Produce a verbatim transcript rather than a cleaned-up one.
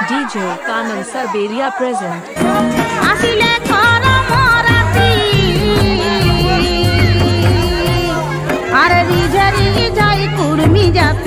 D J Kanan Sarberia present. আসিলে খরা মরাতি আর রিঝারি যাই কুর্মি জাতি।